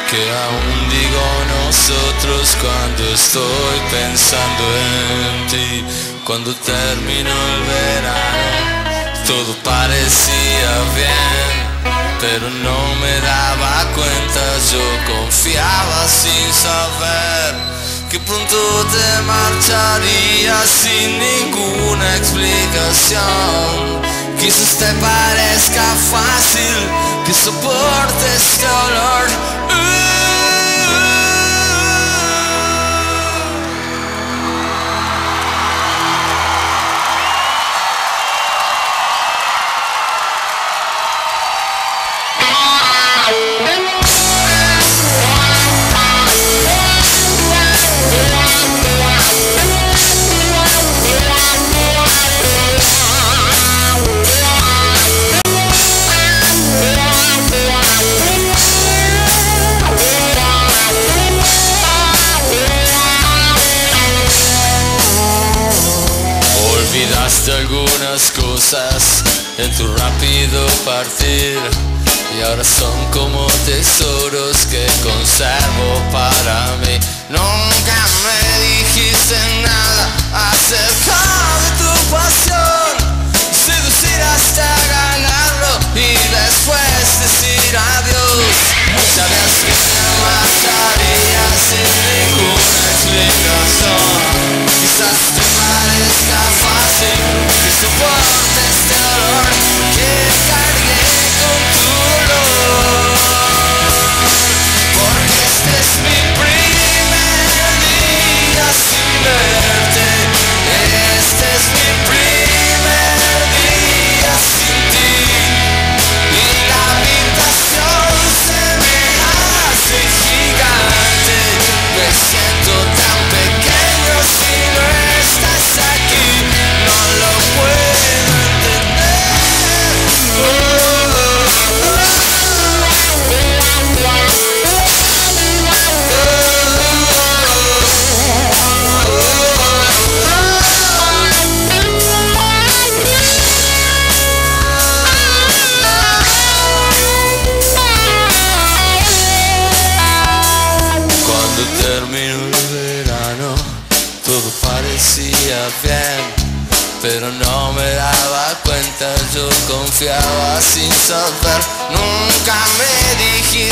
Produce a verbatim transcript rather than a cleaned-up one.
Que aún digo nosotros cuando estoy pensando en ti. Cuando terminó el verano todo parecía bien, pero no me daba cuenta. Yo confiaba sin saber que pronto te marcharías sin ninguna explicación. Quizás te parezca fácil que soporte este olor. Olvidaste algunas cosas en tu rápido partir y ahora son como tesoros que conservo para mí. Nunca me dijiste nada acerca de tu pasión, seducir hasta ganarlo y después decir adiós. Sabías que te marcharías sin ninguna explicación. Quizás te parezca fácil que soporte este dolor, que cargué con tu dolor, porque este es mi primer día sin verte. Este es mi primer día sin ti, y la habitación se me hace gigante. Me siento tan pequeño si no estás aquí, no lo puedo entender. Oh, oh, oh, oh. Cuando terminó el verano todo parecía bien, pero no me daba cuenta. Yo confiaba sin saber. Nunca me dijiste